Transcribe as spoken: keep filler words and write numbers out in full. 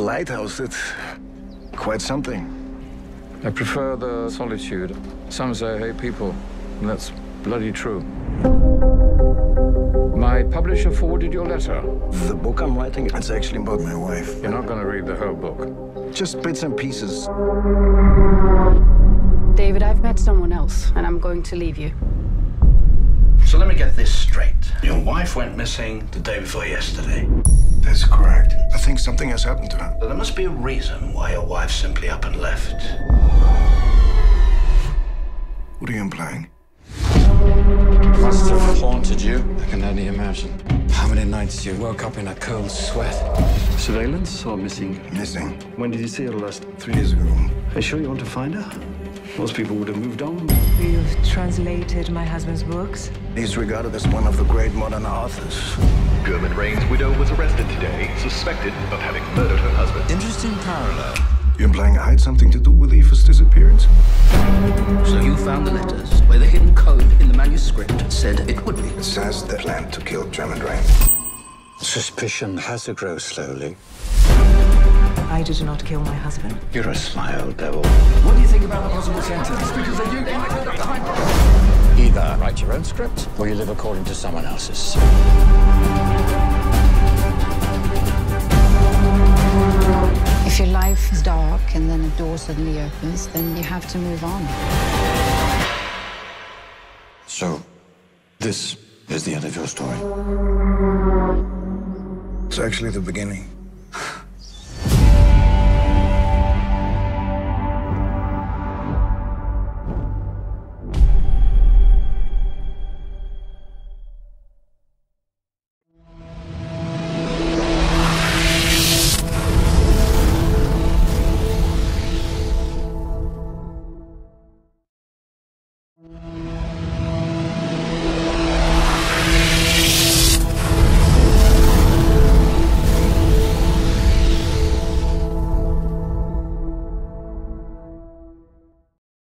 lighthouse did quite something. I prefer the solitude. Some say I hate people, and that's bloody true. My publisher forwarded your letter. The book I'm writing, it's actually about my wife. You're not going to read the whole book. Just bits and pieces. David, I've met someone else, and I'm going to leave you. So let me get this straight. Your wife went missing the day before yesterday. That's correct. I think something has happened to her. So there must be a reason why your wife simply up and left. What are you implying? Must have haunted you. I can only imagine. How many nights you woke up in a cold sweat? Surveillance or missing? Missing. When did you see her last? Three years ago. Are you sure you want to find her? Most people would have moved on. You've translated my husband's books? He's regarded as one of the great modern authors. German Rain's widow was arrested today, suspected of having murdered her husband. Interesting parallel. You implying I had something to do with Eva's disappearance? So you found the letters where the hidden code in the manuscript said it would be. It says they planned to kill German Rain. Suspicion has to grow slowly. I did not kill my husband. You're a sly old devil. What do you think about the possible sentence? Because they do Either write your own script, or you live according to someone else's. If your life is dark and then a door suddenly opens, then you have to move on. So, this is the end of your story. It's actually the beginning.